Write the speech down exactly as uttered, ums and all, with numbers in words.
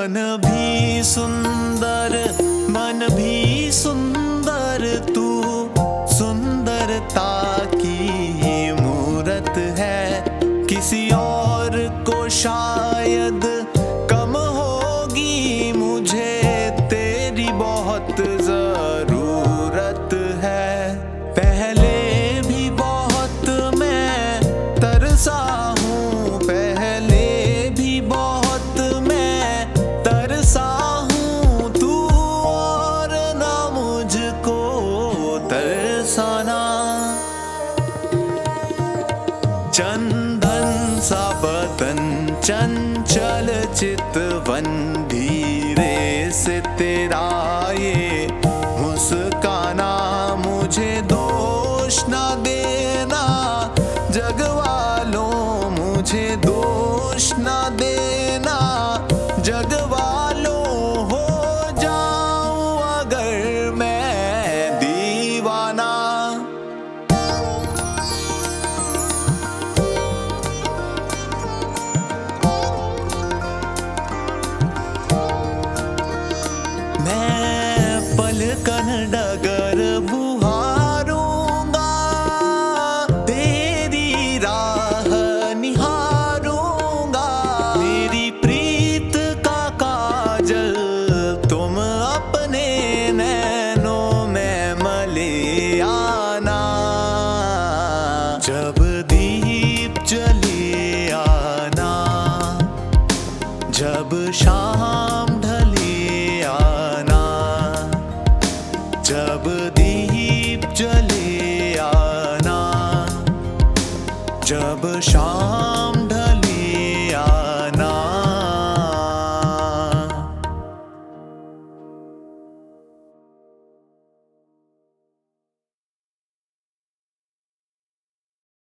तन भी सुंदर मन भी सुंदर, तू सुंदरता की मूरत है। किसी और को शायद कम होगी, मुझे तेरी बहुत जरूरत है। पहले भी बहुत मैं तरसा हूँ, पहले भी बहुत मैं तरसा हूँ, तू और ना मुझको तरसाना। चंदन सा बदन चंचल चितवन, धीरे से तेरा ये मुस्काना। मुझे दोष ना देना जग वालों, मुझे दोष ना देना जग वालों, हो जाऊं अगर मैं दीवाना। मैं पलकन डगर बुहारूंगा, तेरी राह निहारूंगा। मेरी प्रीत का काजल तुम अपने नैनों में मले आना। जब दीप जले आना, जब शाम ढले आना, जब दीप जले आना, जब शाम